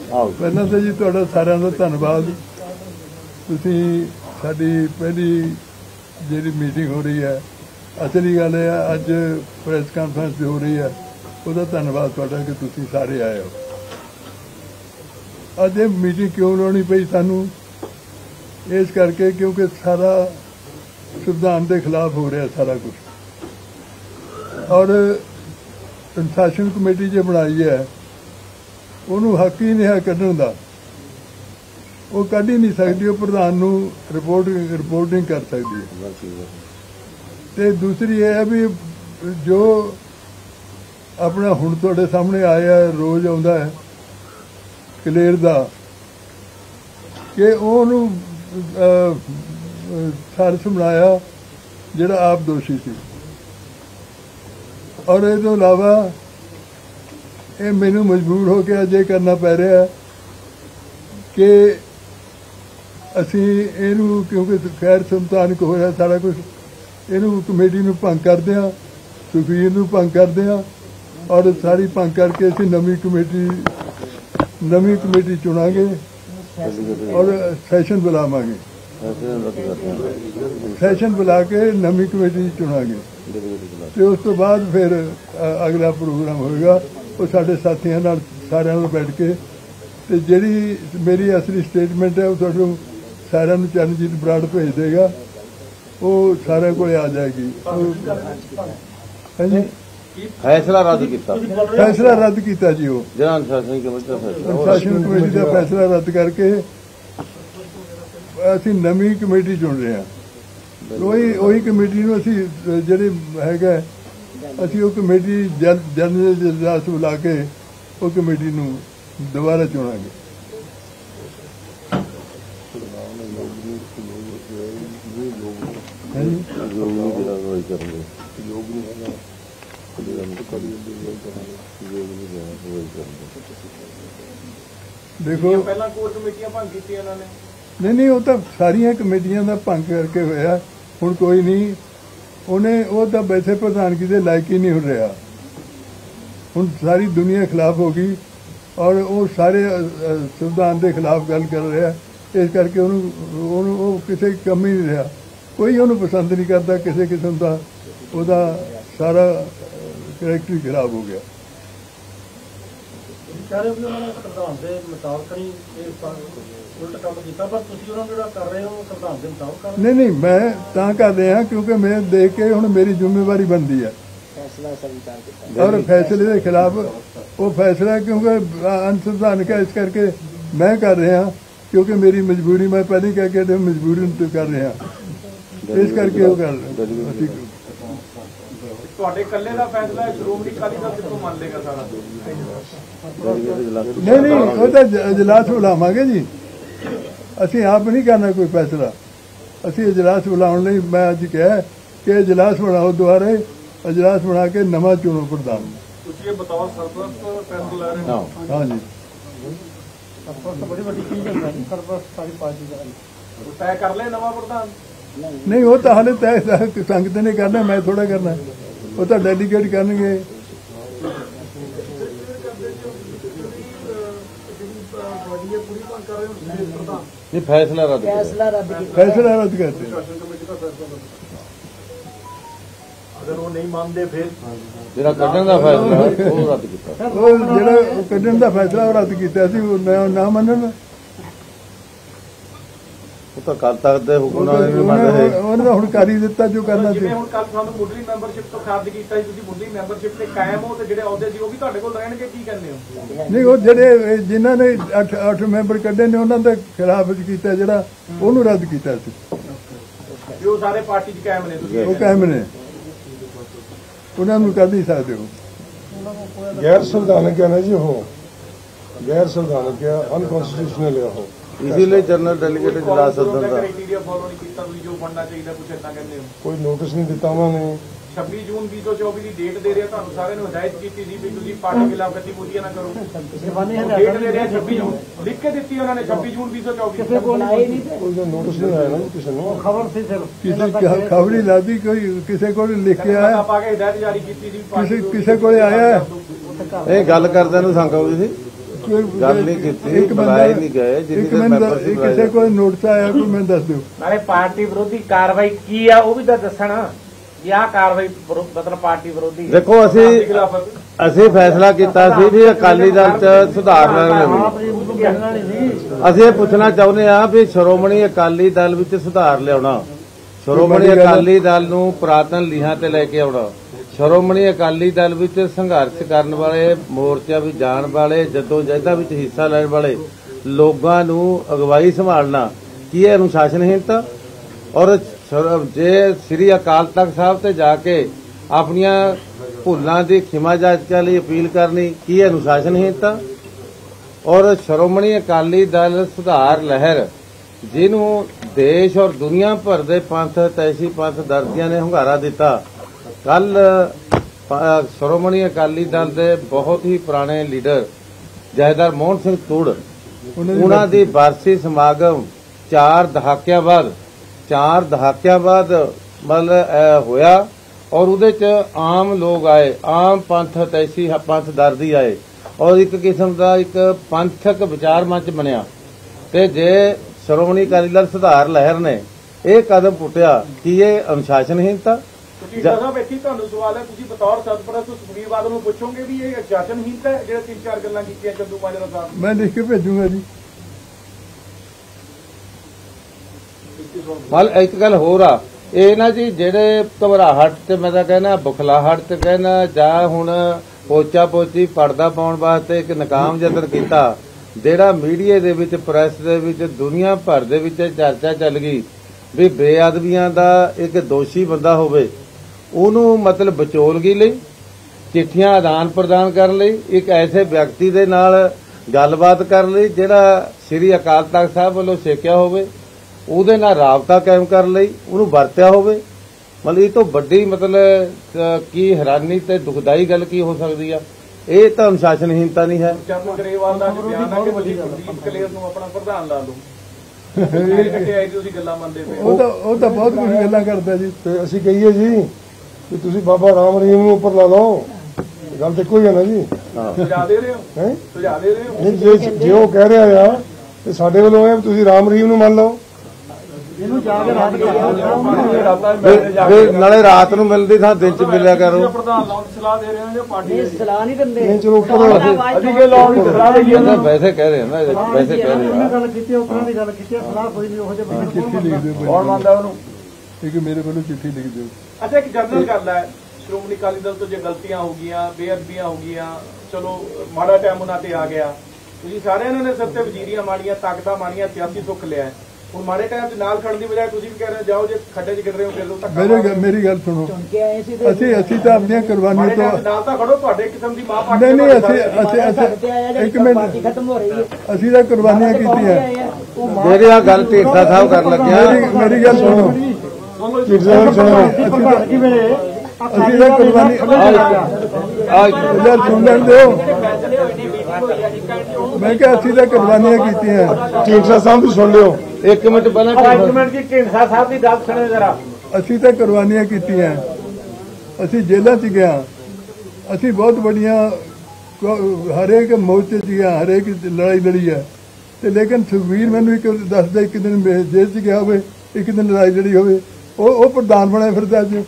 ਪਹਿਲਾਂ ਤਾਂ ਜੀ ਤੁਹਾਡਾ ਸਾਰਿਆਂ ਦਾ ਧੰਨਵਾਦ। ਤੁਸੀਂ ਸਾਡੀ ਪਹਿਲੀ ਜਿਹੜੀ ਮੀਟਿੰਗ ਹੋ ਰਹੀ ਹੈ, ਅਸਲੀ ਗੱਲ ਇਹ ਹੈ ਅੱਜ ਪ੍ਰੈਸ ਕਾਨਫਰੰਸ ਹੋ ਰਹੀ ਹੈ, ਉਹਦਾ ਧੰਨਵਾਦ ਤੁਹਾਡਾ ਕਿ ਤੁਸੀਂ ਸਾਰੇ ਆਏ ਹੋ। ਅੱਜ ਇਹ ਮੀਟਿੰਗ ਕਿਉਂ ਲਾਉਣੀ ਪਈ ਸਾਨੂੰ? ਇਸ ਕਰਕੇ ਕਿਉਂਕਿ ਸਾਰਾ ਸੰਵਿਧਾਨ ਦੇ ਖਿਲਾਫ ਹੋ ਰਿਹਾ ਸਾਰਾ ਕੁਝ, ਔਰ ਅਨੁਸ਼ਾਸਨ ਕਮੇਟੀ ਜੇ ਬਣਾਈ ਹੈ ਉਹਨੂੰ ਹੱਕ ਹੀ ਨਹੀਂ ਹੈ ਕੱਢਣ ਦਾ, ਉਹ ਕੱਢ ਹੀ ਨਹੀਂ ਸਕਦੀ, ਉਹ ਪ੍ਰਧਾਨ ਨੂੰ ਰਿਪੋਰਟਿੰਗ ਕਰ ਸਕਦੀ ਹੈ। ਤੇ ਦੂਸਰੀ ਇਹ ਹੈ ਵੀ ਜੋ ਆਪਣਾ ਹੁਣ ਤੁਹਾਡੇ ਸਾਹਮਣੇ ਆਇਆ ਰੋਜ਼ ਆਉਂਦਾ ਹੈ ਕਲੇਰ ਦਾ, ਕਿ ਉਹਨੂੰ ਸਾਰਸ ਬਣਾਇਆ ਜਿਹੜਾ ਆਪ ਦੋਸ਼ੀ ਸੀ। ਔਰ ਇਹ ਤੋਂ ਇਲਾਵਾ ਇਹ ਮੈਨੂੰ ਮਜਬੂਰ ਹੋ ਕੇ ਅੱਜ ਇਹ ਕਰਨਾ ਪੈ ਰਿਹਾ ਕਿ ਅਸੀਂ ਇਹਨੂੰ, ਕਿਉਂਕਿ ਖੈਰ ਸੰਵਿਧਾਨਕ ਹੋਇਆ ਸਾਰਾ ਕੁਝ, ਇਹਨੂੰ ਕਮੇਟੀ ਨੂੰ ਭੰਗ ਕਰਦੇ ਹਾਂ, ਸੁਖਬੀਰ ਨੂੰ ਭੰਗ ਕਰਦੇ ਹਾਂ, ਔਰ ਸਾਰੀ ਭੰਗ ਕਰਕੇ ਅਸੀਂ ਨਵੀਂ ਕਮੇਟੀ ਚੁਣਾਂਗੇ ਔਰ ਸੈਸ਼ਨ ਬੁਲਾਵਾਂਗੇ, ਸੈਸ਼ਨ ਬੁਲਾ ਕੇ ਨਵੀਂ ਕਮੇਟੀ ਚੁਣਾਂਗੇ। ਤੇ ਉਸ ਤੋਂ ਬਾਅਦ ਫਿਰ ਅਗਲਾ ਪ੍ਰੋਗਰਾਮ ਹੋਏਗਾ, ਉਹ ਸਾਡੇ ਸਾਥੀਆਂ ਨਾਲ ਸਾਰਿਆਂ ਨਾਲ ਬੈਠ ਕੇ, ਤੇ ਜਿਹੜੀ ਮੇਰੀ ਅਸਲੀ ਸਟੇਟਮੈਂਟ ਹੈ ਉਹ ਤੁਹਾਨੂੰ ਸਾਰਿਆਂ ਨੂੰ ਚਰਨਜੀਤ ਬਰਾੜ ਭੇਜ ਦੇਗਾ, ਉਹ ਸਾਰਿਆਂ ਕੋਲ ਆ ਜਾਏਗੀ। ਹਾਂਜੀ, ਫੈਸਲਾ ਰੱਦ ਕੀਤਾ, ਫੈਸਲਾ ਰੱਦ ਕੀਤਾ ਜੀ। ਉਹ ਜਿਹੜਾ ਅਨੁਸ਼ਾਸਨ ਕਮੇਟੀ ਦਾ ਫੈਸਲਾ ਰੱਦ ਕਰਕੇ ਅਸੀਂ ਨਵੀਂ ਕਮੇਟੀ ਚੁਣ ਰਹੇ ਹਾਂ। ਉਹੀ ਕਮੇਟੀ ਨੂੰ ਅਸੀਂ ਜਿਹੜੇ ਹੈਗਾ, ਅਸੀਂ ਉਹ ਕਮੇਟੀ ਜਨਰਲ ਇਜਲਾਸ ਬੁਲਾ ਕੇ ਉਹ ਕਮੇਟੀ ਨੂੰ ਦੁਬਾਰਾ ਚੁਣਾਂਗੇ। ਦੇਖੋ ਪਹਿਲਾਂ ਕੋਰ ਕਮੇਟੀਆਂ ਭੰਗ ਕੀਤੀਆਂ ਇਹਨਾਂ ਨੇ। ਨਹੀਂ, ਉਹ ਤਾਂ ਸਾਰੀਆਂ ਕਮੇਟੀਆਂ ਦਾ ਭੰਗ ਕਰਕੇ ਹੋਇਆ। ਹੁਣ ਕੋਈ ਨਹੀਂ, ਉਹ ਤਾਂ ਵੈਸੇ ਪ੍ਰਧਾਨਗੀ ਦੇ ਲਾਇਕ ਹੀ ਨਹੀਂ ਹੋ ਰਿਹਾ। ਹੁਣ ਸਾਰੀ ਦੁਨੀਆ ਖਿਲਾਫ ਹੋ ਗਈ ਔਰ ਉਹ ਸਾਰੇ ਸੰਵਿਧਾਨ ਦੇ ਖਿਲਾਫ ਗੱਲ ਕਰ ਰਿਹਾ। ਇਸ ਕਰਕੇ ਉਹਨੂੰ ਉਹ ਕਿਸੇ ਕੰਮ ਹੀ ਨਹੀਂ ਰਿਹਾ, ਕੋਈ ਉਹਨੂੰ ਪਸੰਦ ਨਹੀਂ ਕਰਦਾ ਕਿਸੇ ਕਿਸਮ ਦਾ, ਉਹਦਾ ਸਾਰਾ ਕਰੈਕਟਰ ਹੀ ਖਰਾਬ ਹੋ ਗਿਆ। ਸੰਵਿਧਾਨ ਦੇ ਮੁਤਾਬਕ ਨਹੀਂ ਉਲਟ ਕੰਮ ਕੀਤਾ, ਪਰ ਤੁਸੀਂ ਉਹਨਾਂ ਨੂੰ ਜਿਹੜਾ ਕਰ ਰਹੇ ਹੋ ਸੰਵਿਧਾਨ ਦੇ ਮੁਤਾਬਕ ਕਰ ਰਹੇ। ਨਹੀਂ, ਮੈਂ ਤਾਂ ਕਰ ਰਿਹਾ ਕਿਉਂਕਿ ਮੈਂ ਦੇਖ ਕੇ ਹੁਣ ਮੇਰੀ ਜ਼ਿੰਮੇਵਾਰੀ ਬਣਦੀ ਹੈ ਔਰ ਫੈਸਲੇ ਦੇ ਖਿਲਾਫ ਉਹ ਫੈਸਲਾ ਕਿਉਂਕਿ ਅਨਸੰਵਿਧਾਨਕ ਹੈ, ਇਸ ਕਰਕੇ ਮੈਂ ਕਰ ਰਿਹਾ ਕਿਉਂਕਿ ਮੇਰੀ ਮਜਬੂਰੀ, ਮੈਂ ਪਹਿਲਾਂ ਕਹਿ ਕੇ ਮਜਬੂਰੀ ਨੂੰ ਕਰ ਰਿਹਾ, ਇਸ ਕਰਕੇ ਉਹ ਗੱਲ। ਤੁਹਾਡੇ ਇਕੱਲੇ ਦਾ ਫੈਸਲਾ ਹੈ, ਸ਼੍ਰੋਮਣੀ ਅਕਾਲੀ ਦਲ ਕਿੱਥੋਂ ਮੰਨ ਲੇਗਾ ਸਾਰਾ? ਨਹੀਂ, ਉਹ ਤਾਂ ਇਜਲਾਸ ਬੁਲਾਵਾਂਗੇ ਜੀ, ਅਸੀਂ ਆਪ ਨਹੀਂ ਕਰਨਾ ਕੋਈ ਫੈਸਲਾ। ਅਸੀਂ ਇਜਲਾਸ ਬੁਲਾਉਣ ਲਈ ਮੈਂ ਅੱਜ ਕਿਹਾ ਕਿ ਇਜਲਾਸ ਬਣਾਓ, ਦੁਆਰੇ ਇਜਲਾਸ ਬਣਾ ਕੇ ਨਵਾਂ ਚੁਣੋ ਪ੍ਰਧਾਨ। ਤੁਸੀਂ ਇਹ ਬਤੌਰ ਸਰਪ੍ਰਸਤ ਫੈਸਲਾ ਲੈ ਰਹੇ ਹੋ? ਹਾਂਜੀ, ਸਰਪ੍ਰਸਤ ਬੜੀ ਵੱਡੀ ਚੀਜ਼ ਹੈ ਜੀ, ਸਰਪ੍ਰਸਤ ਸਾਰੀ ਪਾਰਟੀ ਦਾ ਤੈਅ ਕਰ ਲਿਆ ਨਵਾਂ ਪ੍ਰਧਾਨ? ਨਹੀਂ, ਉਹ ਤਾਂ ਹਾਲੇ ਤੈਅ ਸੰਗਤ ਨੇ ਕਰਨਾ, ਮੈਂ ਥੋੜਾ ਕਰਨਾ, ਉਹ ਤਾਂ ਡੈਲੀਗੇਟ ਕਰਨਗੇ। ਇਹ ਫੈਸਲਾ ਰੱਦ ਕਰਦੇ। ਅਗਰ ਉਹ ਨਹੀਂ ਮੰਨਦੇ ਫਿਰ ਜਿਹੜਾ ਕੱਢਣ ਦਾ ਫੈਸਲਾ ਉਹ ਰੱਦ ਕੀਤਾ, ਉਹ ਜਿਹੜਾ ਕੱਢਣ ਦਾ ਫੈਸਲਾ ਉਹ ਰੱਦ ਕੀਤਾ ਸੀ, ਉਹ ਨਾ ਮੰਨਣ, ਉਹ ਤਾਂ ਕੱਲ ਤੱਕ ਦੇ ਹੁਕਮ ਨਾਲ ਨਹੀਂ ਮੰਨ ਰਹੇ। ਉਹਨਾਂ ਦਾ ਹੁਣ ਕਰ ਹੀ ਦਿੱਤਾ ਜੋ ਕਰਨਾ ਸੀ। ਜਿਵੇਂ ਹੁਣ ਕੱਲ ਤੁਹਾਨੂੰ ਮੁੱਢਲੀ ਮੈਂਬਰਸ਼ਿਪ ਤੋਂ ਖਾਰਜ ਕੀਤਾ ਸੀ, ਤੁਸੀਂ ਮੁੱਢਲੀ ਮੈਂਬਰਸ਼ਿਪ ਤੇ ਕਾਇਮ ਹੋ, ਤੇ ਜਿਹੜੇ ਅਹੁਦੇ ਸੀ ਉਹ ਵੀ ਤੁਹਾਡੇ ਕੋਲ ਰਹਿਣਗੇ, ਕੀ ਕਹਿੰਦੇ ਹੋ? ਨਹੀਂ, ਉਹ ਜਿਹੜੇ ਜਿਨ੍ਹਾਂ ਨੇ 8 ਮੈਂਬਰ ਕੱਢੇ ਨੇ ਉਹਨਾਂ ਦੇ ਖਿਲਾਫ ਕੀਤਾ, ਜਿਹੜਾ ਉਹਨੂੰ ਰੱਦ ਕੀਤਾ ਸੀ, ਜੋ ਸਾਰੇ ਪਾਰਟੀ 'ਚ ਕਾਇਮ ਨੇ, ਤੁਸੀਂ ਉਹ ਕਾਇਮ ਨੇ, ਉਹਨਾਂ ਨੂੰ ਕਰ ਨਹੀਂ ਸਕਦੇ ਹੋ। गैर संवैधानिक है ना जी, हो गैर संवैधानिक है, अनकॉन्स्टिट्यूशनल है हो, इसीलिए जनरल डेलीगेट इजलास सदन ਦਾ ਕ੍ਰਾਈਟੇਰੀਆ ਫੋਲੋ ਨਹੀਂ ਕੀਤਾ ਤੁਸੀਂ, ਜੋ ਬਣਨਾ ਚਾਹੀਦਾ ਕੁਛ ਏਦਾਂ ਕਹਿੰਦੇ ਹੋ। कोई नोटिस नहीं दिता उन्होंने। 26 ਜੂਨ 2024 ਦੀ ਡੇਟ ਦੇ ਰਿਹਾ, ਤੁਹਾਨੂੰ ਸਾਰਿਆਂ ਨੂੰ ਹਦਾਇਤ ਕੀਤੀ ਸੀ ਵੀ ਤੁਸੀਂ ਪਾਰਟੀ ਖਿਲਾਫ ਗਤੀਵਿਧੀਆਂ ਨਾ ਕਰੋ। ਡੇਟ ਦੇ ਰਿਹਾ 26 ਜੂਨ, ਲਿਖ ਕੇ ਦਿੱਤੀ ਉਹਨਾਂ ਨੇ 26 ਜੂਨ 2024। कोई नोटिस नहीं आया ना किसी ने, ਖਬਰ ਸੀ ਸਿਰਫ ਕਿਸੇ ਖਬਰ ਹੀ ਲਾਦੀ, ਕੋਈ ਕਿਸੇ ਕੋਲ ਲਿਖ ਕੇ ਆਇਆ, ਪਾ ਕੇ ਹਦਾਇਤ ਜਾਰੀ ਕੀਤੀ ਸੀ, ਕਿਸੇ ਕੋਲ ਆਇਆ। ਇਹ ਗੱਲ ਕਰਦਿਆਂ ਨੂੰ ਸੰਗ ਆਉਂਦੀ ਸੀ। ਗੱਲ ਨਹੀਂ ਕੀਤੀ, ਬੁਲਾਏ ਨਹੀਂ ਗਏ, ਜਿੰਨੀ ਦੇਰ ਮੈਂਬਰ ਸੀ ਕਿਸੇ ਕੋਈ ਨੋਟਿਸ ਆਇਆ ਕੋਈ ਮੈਨੂੰ ਦੱਸ ਦਿਓ। ਨਾਲੇ ਪਾਰਟੀ ਵਿਰੋਧੀ ਕਾਰਵਾਈ ਕੀ ਆ ਉਹ ਵੀ ਤਾਂ ਦੱਸਣਾ ਵੀ ਆਹ ਕਾਰਵਾਈ ਮਤਲਬ ਪਾਰਟੀ ਵਿਰੋਧੀ। ਦੇਖੋ ਅਸੀਂ ਫੈਸਲਾ ਕੀਤਾ ਸੀ ਵੀ ਅਕਾਲੀ ਦਲ ਚ ਸੁਧਾਰ ਲਿਆਉਣਾ। ਅਸੀਂ ਇਹ ਪੁੱਛਣਾ ਚਾਹੁੰਦੇ ਹਾਂ ਵੀ ਸ਼੍ਰੋਮਣੀ ਅਕਾਲੀ ਦਲ ਵਿੱਚ ਸੁਧਾਰ ਲਿਆਉਣਾ, ਸ਼੍ਰੋਮਣੀ ਅਕਾਲੀ ਦਲ ਨੂੰ ਪੁਰਾਤਨ ਲੀਹਾਂ ਤੇ ਲੈ ਕੇ ਆਉਣਾ, ਸ਼੍ਰੋਮਣੀ ਅਕਾਲੀ ਦਲ ਵਿੱਚ ਸੰਘਰਸ਼ ਕਰਨ ਵਾਲੇ, ਮੋਰਚਿਆਂ ਵਿੱਚ ਜਾਣ ਵਾਲੇ, ਜਦੋਜਹਿਦਾਂ ਵਿੱਚ ਹਿੱਸਾ ਲੈਣ ਵਾਲੇ ਲੋਕਾਂ ਨੂੰ ਅਗਵਾਈ ਸੰਭਾਲਣਾ, ਕੀ ਇਹ ਅਨੁਸ਼ਾਸਨਹੀਨਤਾ? ਔਰ ਜੇ ਸ੍ਰੀ ਅਕਾਲ ਤਖਤ ਸਾਹਿਬ ਤੇ ਜਾ ਕੇ ਆਪਣੀਆਂ ਭੁੱਲਾਂ ਦੀ ਖਿਮਾ ਜਾਚਕਾਂ ਲਈ ਅਪੀਲ ਕਰਨੀ, ਕੀ ਇਹ ਅਨੁਸ਼ਾਸਨਹੀਨਤਾ? ਔਰ ਸ਼੍ਰੋਮਣੀ ਅਕਾਲੀ ਦਲ ਸੁਧਾਰ ਲਹਿਰ ਜਿਹਨੂੰ ਦੇਸ਼ ਔਰ ਦੁਨੀਆ ਭਰ ਦੇ ਪੰਥ ਤੈਸੀ ਪੰਥ ਦਰਦੀਆਂ ਨੇ ਹੁੰਗਾਰਾ ਦਿੱਤਾ। ਕੱਲ ਸ਼੍ਰੋਮਣੀ ਅਕਾਲੀ ਦਲ ਦੇ ਬਹੁਤ ਹੀ ਪੁਰਾਣੇ ਲੀਡਰ ਜਥੇਦਾਰ ਮੋਹਨ ਸਿੰਘ ਤੁੜ ਉਹਨਾਂ ਦੀ ਬਰਸੀ ਸਮਾਗਮ 4 ਦਹਾਕਿਆਂ ਬਾਅਦ ਮਤਲਬ ਹੋਇਆ ਔਰ ਉਹਦੇ ਚ ਆਮ ਲੋਕ ਆਏ, ਆਮ ਪੰਥ ਤੈਸੀ ਪੰਥ ਦਰਦੀ ਆਏ ਔਰ ਇੱਕ ਕਿਸਮ ਦਾ ਇੱਕ ਪੰਥਕ ਵਿਚਾਰ ਮੰਚ ਬਣਿਆ। ਤੇ ਜੇ ਸ਼੍ਰੋਮਣੀ ਅਕਾਲੀ ਦਲ ਸੁਧਾਰ ਲਹਿਰ ਨੇ ਇਹ ਕਦਮ ਪੁੱਟਿਆ, ਕੀ ਇਹ ਅਨੁਸ਼ਾਸਨਹੀਨਤਾ? ਸਾਹਿਬ ਇੱਥੇ ਤੁਹਾਨੂੰ ਸਵਾਲ ਹੈ, ਤੁਸੀਂ ਬਤੌਰ ਸਰਪ੍ਰਸਤ ਸੁਖਬੀਰ ਬਾਦਲ ਨੂੰ ਪੁੱਛੋਗੇ ਵੀ ਇਹ ਅਨੁਸ਼ਾਸਨਹੀਨਤਾ ਹੈ ਜਿਹੜੇ 3-4 ਗੱਲਾਂ ਕੀਤੀਆਂ ਚੰਦੂ ਮਾਜਰਾ ਸਾਹਿਬ? ਮੈਂ ਲਿਖ ਕੇ ਭੇਜੂਗਾ ਜੀ। ਮਲ ਇੱਕ ਗੱਲ ਹੋਰ ਆ, ਇਹ ਨਾ ਜੀ ਜਿਹੜੇ ਘਬਰਾਹਟ ਤੇ ਮੈਂ ਤਾਂ ਕਹਿਣਾ ਬੁਖਲਾਹਟ ਤੇ ਕਹਿਣਾ ਜਾਂ ਹੁਣ ਪੋਚਾ ਪੋਚੀ ਪਰਦਾ ਪਾਉਣ ਵਾਸਤੇ ਇੱਕ ਨਾਕਾਮ ਯਤਨ ਕੀਤਾ, ਜਿਹੜਾ ਮੀਡੀਆ ਦੇ ਵਿੱਚ ਪ੍ਰੈਸ ਦੇ ਵਿੱਚ ਦੁਨੀਆ ਭਰ ਦੇ ਵਿੱਚ ਚਰਚਾ ਚੱਲ ਗਈ ਵੀ ਬੇਅਦਬੀਆਂ ਦਾ ਇੱਕ ਦੋਸ਼ੀ ਬੰਦਾ ਹੋਵੇ, ਉਹਨੂੰ ਮਤਲਬ ਵਿਚੋਲਗੀ ਲਈ, ਚਿੱਠੀਆਂ ਆਦਾਨ ਪ੍ਰਦਾਨ ਕਰਨ ਲਈ, ਇੱਕ ਐਸੇ ਵਿਅਕਤੀ ਦੇ ਨਾਲ ਗੱਲਬਾਤ ਕਰਨ ਲਈ ਜਿਹੜਾ ਸ੍ਰੀ ਅਕਾਲ ਤਖਤ ਸਾਹਿਬ ਵੱਲੋਂ ਛੇਕਿਆ ਹੋਵੇ, ਉਹਦੇ ਨਾਲ ਰਾਬਤਾ ਕਾਇਮ ਕਰਨ ਲਈ ਉਹਨੂੰ ਵਰਤਿਆ ਹੋਵੇ। ਮਤਲਬ ਇਹ ਤੋਂ ਵੱਡੀ ਮਤਲਬ ਕੀ ਹੈਰਾਨੀ ਤੇ ਦੁਖਦਾਈ ਗੱਲ ਕੀ ਹੋ ਸਕਦੀ ਆ? ਇਹ ਤਾਂ ਅਨੁਸ਼ਾਸਨਹੀਨਤਾ ਨਹੀਂ ਹੈ। ਚੰਦ ਗਰੇਵਾਲ ਦਾ ਬਿਆਨ ਹੈ ਕਿ ਤੁਸੀਂ ਕੁਲਦੀਪ ਕਲੇਰ ਨੂੰ ਆਪਣਾ ਪ੍ਰਧਾਨ ਲਾ ਲਓ, ਤੁਸੀਂ ਗੱਲਾਂ ਮੰਨਦੇ ਪਏ। ਉਹ ਤਾਂ ਬਹੁਤ ਕੁਝ ਗੱਲਾਂ ਕਰਦਾ ਜੀ। ਤੇ ਅਸੀਂ ਕਹੀਏ ਜੀ ਕਿ ਤੁਸੀਂ ਬਾਬਾ ਰਾਮ ਰਹੀਮ ਨੂੰ ਉੱਪਰ ਲਾ ਲਓ, ਗੱਲ ਤੇ ਕੋਈ ਹੈ ਨਾ ਜੀ। ਸੁਝਾ ਦੇ ਰਹੇ ਹੋ, ਸੁਝਾ ਦੇ ਰਹੇ ਹੋ। ਨਹੀਂ, ਜੇ ਉਹ ਕਹਿ ਰਿਹਾ ਆ ਤੇ ਸਾਡੇ ਵੱਲੋਂ ਇਹ ਤੁਸੀਂ ਰਾਮ ਰਹੀਮ ਨੂੰ ਮੰਨ ਲਓ। ਇਹਨੂੰ ਜਾ ਕੇ ਨਾਲੇ ਰਾਤ ਨੂੰ ਮਿਲਦੀ ਥਾਂ ਦਿਨ ਚ ਮਿਲਿਆ ਕਰੋ। ਪ੍ਰਧਾਨ ਲਾਉਣ ਦੀ ਸਲਾਹ ਦੇ ਰਹੇ ਹੋ ਜਾਂ ਪਾਰਟੀ ਸਲਾਹ ਨਹੀਂ ਦਿੰਦੇ? ਨਹੀਂ, ਚਲੋ ਉੱਪਰ ਅਸੀਂ ਕਿ ਲਾਉਣ ਦੀ ਸਲਾਹ ਦੇਈਏ ਨਾ, ਵੈਸੇ ਕਹਿ ਰਹੇ ਨਾ, ਵੈਸੇ ਕਹਿ ਰਹੇ ਆ। ਗੱਲ ਕੀਤੀ ਉਪਰਾਂ ਦੀ ਗੱਲ ਕੀਤੀ, ਸਲਾਹ ਕੋਈ ਨਹੀਂ ਉਹ ਜਿਹੇ ਚਿੱਠੀ ਲਿਖ ਦਿਓ, ਕੌਣ ਮੰਨਦਾ ਉਹਨੂੰ? ਇੱਕ ਮੇਰੇ ਵੱਲੋਂ ਚਿੱਠੀ ਲਿਖ ਦਿਓ। ਅੱਛਾ, ਇੱਕ ਜਨਰਲ ਗੱਲ ਹੈ, ਸ਼੍ਰੋਮਣੀ ਅਕਾਲੀ ਦਲ ਤੋਂ ਜੇ ਗਲਤੀਆਂ ਹੋ ਗਈਆਂ, ਬੇਅਦਬੀਆਂ ਹੋ ਗਈਆਂ, ਚਲੋ ਮਾੜਾ ਟਾਈਮ ਉਹਨਾਂ ਤੇ ਆ ਗਿਆ, ਤੁਸੀਂ ਸਾਰਿਆਂ ਨੇ ਸਿਰ ਤੇ ਵਜ਼ੀਰੀਆਂ ਮਾਰੀਆਂ, ਤਾਕਤਾਂ ਮਾਰੀਆਂ, ਸਿਆਸੀ ਸੁੱਖ ਲਿਆ। ਹੁਣ ਮਾੜੇ ਟਾਈਮ ਦੇ ਨਾਲ ਖੜਨ ਦੀ ਬਜਾਏ ਤੁਸੀਂ ਵੀ ਕਹਿ ਰਹੇ ਹੋ ਜਾਓ ਜੇ ਖੱਡੇ 'ਚ ਗਿਰ ਰਹੇ ਹੋ ਫਿਰ ਧੱਕਾ। ਮੇਰੀ ਗੱਲ ਸੁਣੋ, ਅਸੀਂ ਤਾਂ ਆਪਣੀਆਂ ਕੁਰਬਾਨੀਆਂ ਤੋਂ ਨਾਲ ਤਾਂ ਖੜੋ, ਤੁਹਾਡੇ ਕਿਸਮ ਦੀ ਮਾਂ ਪਾਰਟੀ ਨਹੀਂ ਅਸੀਂ ਇੱਕ ਮਿੰਟ, ਅਸੀਂ ਤਾਂ ਕੁਰਬਾਨੀਆਂ ਕੀਤੀਆਂ। ਮੇਰੀ ਆ ਗੱਲ ਢੀਂਡਸਾ ਸਾਹਿਬ ਕਰਨ ਲੱਗਿਆ, ਮੇਰੀ ਗੱਲ ਸੁਣੋ, ਅਸੀਂ ਤਾਂ ਕੁਰਬਾਨੀ ਸੁਣ ਲੈਣ ਦਿਓ। ਮੈਂ ਕਿਹਾ ਅਸੀਂ ਤਾਂ ਕੁਰਬਾਨੀਆਂ ਕੀਤੀਆਂ। ਢੀਂਡਸਾ ਸਾਹਿਬ ਵੀ ਸੁਣ ਲਿਓ। ਇੱਕ ਮਿੰਟ ਪਹਿਲਾਂ ਜੀ ਢੀਂਡਸਾ ਸਾਹਿਬ ਦੀ ਗੱਲ ਸੁਣੋ ਜਰਾ। ਅਸੀਂ ਤਾਂ ਕੁਰਬਾਨੀਆਂ ਕੀਤੀਆਂ, ਅਸੀਂ ਜੇਲ੍ਹਾਂ 'ਚ ਗਿਆ, ਅਸੀਂ ਬਹੁਤ ਵੱਡੀਆਂ ਹਰੇਕ ਮੋਰਚੇ 'ਚ ਗਿਆ, ਹਰੇਕ ਲੜਾਈ ਲੜੀ ਹੈ। ਤੇ ਲੇਕਿਨ ਸੁਖਬੀਰ ਮੈਨੂੰ ਇੱਕ ਦੱਸਦਾ ਇੱਕ ਦਿਨ ਜੇਲ੍ਹ 'ਚ ਗਿਆ ਹੋਵੇ, ਇੱਕ ਦਿਨ ਲੜਾਈ ਲੜੀ ਹੋਵੇ, ਉਹ ਪ੍ਰਧਾਨ ਬਣਿਆ ਫਿਰਦਾ ਅੱਜ।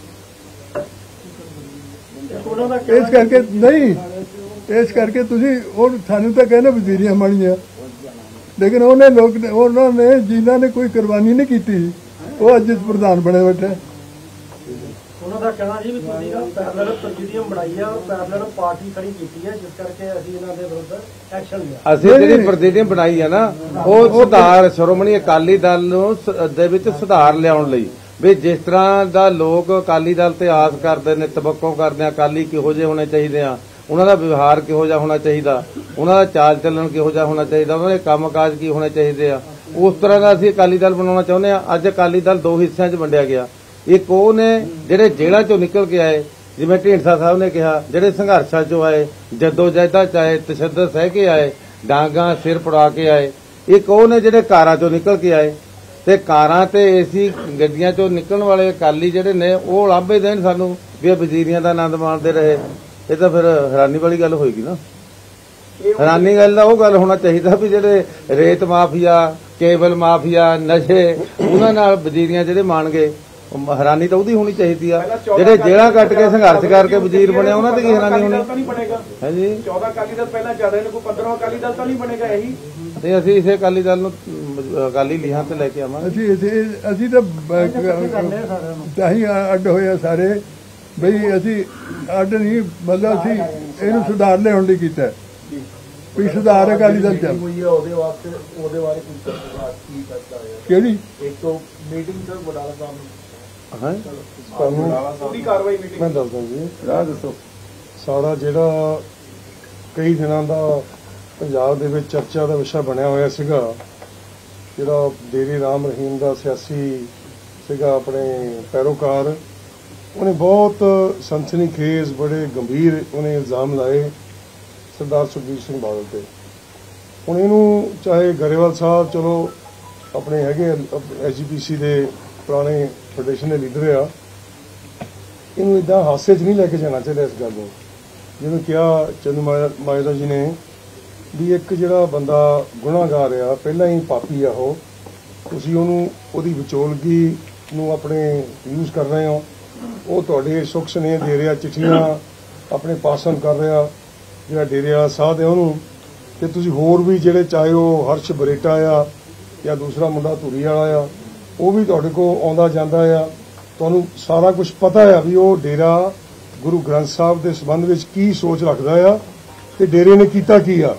ਇਸ ਕਰਕੇ ਨਹੀਂ, ਇਸ ਕਰਕੇ ਤੁਸੀਂ ਉਹ ਸਾਨੂੰ ਤਾਂ ਕਹਿੰਦੇ ਵਜ਼ੀਰੀਆਂ ਬਣੀਆਂ, ਲੇਕਿਨ ਉਹਨਾਂ ਨੇ ਜਿਨ੍ਹਾਂ ਨੇ ਕੋਈ ਕੁਰਬਾਨੀ ਨਹੀਂ ਕੀਤੀ ਉਹ ਅੱਜ ਪ੍ਰਧਾਨ ਬਣੇ ਬੈਠੇ। ਉਹਨਾਂ ਦਾ ਕਹਿਣਾ ਜੀ ਵੀ ਤੁਸੀਂ ਪੈਰਲਲ ਪ੍ਰੈਜ਼ੀਡੀਅਮ ਬਣਾਈ ਆ, ਪੈਰਲਲ ਪਾਰਟੀ ਖੜੀ ਕੀਤੀ ਹੈ, ਜਿਸ ਕਰਕੇ ਅਸੀਂ ਇਹਨਾਂ ਦੇ ਵਿਰੁੱਧ ਐਕਸ਼ਨ ਲਿਆ। ਅਸੀਂ ਜਿਹੜੀ ਪ੍ਰੈਜ਼ੀਡੀਅਮ ਬਣਾਈ ਹੈ ਨਾ, ਉਹ ਸੁਧਾਰ ਸ਼੍ਰੋਮਣੀ ਅਕਾਲੀ ਦਲ ਨੂੰ ਦੇ ਵਿੱਚ ਸੁਧਾਰ ਲਿਆਉਣ ਲਈ, ਵੀ ਜਿਸ ਤਰ੍ਹਾਂ ਦਾ ਲੋਕ ਅਕਾਲੀ ਦਲ ਤੇ ਆਸ ਕਰਦੇ ਨੇ, ਤਵੱਕੋ ਕਰਦੇ ਆ ਅਕਾਲੀ ਕਿਹੋ ਜਿਹੇ ਹੋਣੇ ਚਾਹੀਦੇ ਆ, ਉਹਨਾਂ ਦਾ ਵਿਵਹਾਰ ਕਿਹੋ ਜਿਹਾ ਹੋਣਾ ਚਾਹੀਦਾ, ਉਹਨਾਂ ਦਾ ਚਾਲ ਚੱਲਣ ਕਿਹੋ ਜਿਹਾ ਹੋਣਾ ਚਾਹੀਦਾ, ਉਹਨਾਂ ਦੇ ਕੰਮਕਾਜ ਕੀ ਹੋਣੇ ਚਾਹੀਦੇ ਆ, ਉਸ ਤਰ੍ਹਾਂ ਦਾ ਅਸੀਂ ਅਕਾਲੀ ਦਲ ਬਣਾਉਣਾ ਚਾਹੁੰਦੇ ਆ। ਅੱਜ ਅਕਾਲੀ ਦਲ 2 ਹਿੱਸਿਆਂ 'ਚ ਵੰਡਿਆ ਗਿਆ। ਇੱਕ ਉਹ ਨੇ ਜਿਹੜੇ ਜੇਲ੍ਹਾਂ 'ਚੋਂ ਨਿਕਲ ਕੇ ਆਏ, ਜਿਵੇਂ ਢੀਂਡਸਾ ਸਾਹਿਬ ਨੇ ਕਿਹਾ, ਜਿਹੜੇ ਸੰਘਰਸ਼ਾਂ 'ਚੋਂ ਆਏ, ਜਦੋਜਹਿਦਾਂ 'ਚ ਆਏ, ਤਸ਼ੱਦਦ ਸਹਿ ਕੇ ਆਏ, ਡਾਂਗਾਂ ਸਿਰ ਪੜਾ ਕੇ ਆਏ। ਇੱਕ ਉਹ ਨੇ ਜਿਹੜੇ ਕਾਰਾਂ 'ਚੋਂ ਨਿਕਲ ਕੇ ਆਏ, ਤੇ ਕਾਰਾਂ ਤੇ ਏਸੀ ਗੱਡੀਆਂ 'ਚੋਂ ਨਿਕਲਣ ਵਾਲੇ ਅਕਾਲੀ ਜਿਹੜੇ ਨੇ ਉਹ ਲਾਂਭੇ ਦੇਣ ਸਾਨੂੰ ਵੀ ਵਜ਼ੀਰੀਆਂ ਦਾ ਆਨੰਦ ਮਾਣਦੇ ਰਹੇ। ਇਹ ਤਾਂ ਫਿਰ ਹੈਰਾਨੀ ਵਾਲੀ ਗੱਲ ਹੋਏਗੀ ਨਾ। ਹੈਰਾਨੀ ਗੱਲ ਦਾ ਉਹ ਗੱਲ ਹੋਣਾ ਚਾਹੀਦਾ ਵੀ ਜਿਹੜੇ ਰੇਤ ਮਾਫੀਆ, ਕੇਬਲ ਮਾਫੀਆ, ਨਸ਼ੇ, ਉਹਨਾਂ ਨਾਲ ਵਜ਼ੀਰੀਆਂ ਜਿਹੜੇ ਮਾਣ ਗਏ, ਹੈਰਾਨੀ ਤਾਂ ਉਹਦੀ ਹੋਣੀ ਚਾਹੀਦੀ ਆ। ਜਿਹੜੇ ਜੇਲ੍ਹਾਂ ਕੱਟ ਕੇ ਸੰਘਰਸ਼ ਕਰਕੇ ਵਜ਼ੀਰ ਬਣਿਆ ਉਹਨਾਂ ਤੇ ਕੀ ਹੈਰਾਨੀ ਹੋਣੀ ਹੈ ਜੀ? 14 ਅਕਾਲੀ ਦਲ ਪਹਿਲਾਂ ਜ਼ਿਆਦਾ ਇਹਨੂੰ ਕੋਈ 15 ਅਕਾਲੀ ਦਲ ਤਾਂ ਨਹੀਂ ਬਣੇਗਾ ਇਹੀ। ਤੇ ਅਸੀਂ ਇਸੇ ਅਕਾਲੀ ਦਲ ਨੂੰ ਅਕਾਲੀ ਲੀਹਾਂ ਤੇ ਲੈ ਕੇ ਆਵਾਂਗੇ। ਅਸੀਂ ਤਾਂ ਚਾਹੀ ਅੱਡ ਹੋਇਆ ਸਾਰੇ ਬਈ, ਅਸੀਂ ਅੱਡ ਨਹੀਂ, ਮਤਲਬ ਅਸੀਂ ਇਹਨੂੰ ਸੁਧਾਰ ਲਿਆਉਣ ਲਈ ਕੀਤਾ ਵੀ ਸੁਧਾਰ ਅਕਾਲੀ ਦਲ ਚੱਲ ਉਹਦੇ ਬਾਰੇ ਕੀ ਕਰਦਾ ਹੈ ਕਿਹੜੀ ਇੱਕ ਤੋਂ ਮੀਟਿੰਗ ਦਾ ਵਡਾਲਾ ਸਾਹਿਬ ਪੂਰੀ ਕਾਰਵਾਈ ਮੀਟਿੰਗ ਮੈਂ ਦੱਸਦਾ ਜੀ। ਰਾਹ ਦੱਸੋ। ਸਾਡਾ ਜਿਹੜਾ ਕਈ ਦਿਨਾਂ ਦਾ ਪੰਜਾਬ ਦੇ ਵਿੱਚ ਚਰਚਾ ਦਾ ਵਿਸ਼ਾ ਬਣਿਆ ਹੋਇਆ ਸੀਗਾ, ਜਿਹੜਾ ਡੇਰੇ ਰਾਮ ਰਹੀਮ ਦਾ ਸਿਆਸੀ ਸੀਗਾ ਆਪਣੇ ਪੈਰੋਕਾਰ, ਉਹਨੇ ਬਹੁਤ ਸਨਸਨੀਖੇਜ਼ ਬੜੇ ਗੰਭੀਰ ਉਹਨੇ ਇਲਜ਼ਾਮ ਲਾਏ ਸਰਦਾਰ ਸੁਖਬੀਰ ਸਿੰਘ ਬਾਦਲ ਤੇ। ਹੁਣ ਇਹਨੂੰ ਚਾਹੇ ਗਰੇਵਾਲ ਸਾਹਿਬ ਚਲੋ ਆਪਣੇ ਹੈਗੇ ਐਸਜੀਪੀਸੀ ਦੇ ਪੁਰਾਣੇ ਫੈਡਰੇਸ਼ਨ ਦੇ ਲੀਡਰ ਆ, ਇਹਨੂੰ ਇਦਾਂ ਹਾਸੇ 'ਚ ਨਹੀਂ ਲੈ ਕੇ ਜਾਣਾ ਚਾਹੀਦਾ ਇਸ ਗੱਲ ਨੂੰ। ਜਿਹਨੂੰ ਕਿਹਾ ਚੰਦੂ ਮਾਜਰਾ ਜੀ ਨੇ ਵੀ ਇੱਕ ਜਿਹੜਾ ਬੰਦਾ ਗੁਨਾਹਗਾਰ ਆ, ਪਹਿਲਾਂ ਹੀ ਪਾਪੀ ਆ ਉਹ, ਤੁਸੀਂ ਉਹਨੂੰ ਉਹਦੀ ਵਿਚੋਲਗੀ ਨੂੰ ਆਪਣੇ ਯੂਜ਼ ਕਰ ਰਹੇ ਹੋ, ਉਹ ਤੁਹਾਡੇ ਸੁੱਖ ਸੁਨੇਹੇ ਦੇ ਰਿਹਾ, ਚਿੱਠੀਆਂ ਆਪਣੇ ਪਾਸਨ ਕਰ ਰਿਹਾ ਜਿਹੜਾ ਡੇਰੇ ਵਾਲਾ ਸਾਧ ਹੈ ਉਹਨੂੰ, ਤੇ ਤੁਸੀਂ ਹੋਰ ਵੀ ਜਿਹੜੇ ਚਾਹੇ ਉਹ ਹਰਸ਼ ਬਰੇਟਾ ਆ ਜਾਂ ਦੂਸਰਾ ਮੁੰਡਾ ਧੂਰੀ ਵਾਲਾ ਆ, ਉਹ ਵੀ ਤੁਹਾਡੇ ਕੋਲ ਆਉਂਦਾ ਜਾਂਦਾ ਆ, ਤੁਹਾਨੂੰ ਸਾਰਾ ਕੁਝ ਪਤਾ ਆ ਵੀ ਉਹ ਡੇਰਾ ਗੁਰੂ ਗ੍ਰੰਥ ਸਾਹਿਬ ਦੇ ਸੰਬੰਧ ਵਿੱਚ ਕੀ ਸੋਚ ਰੱਖਦਾ ਆ ਤੇ ਡੇਰੇ ਨੇ ਕੀਤਾ ਕੀ ਆ।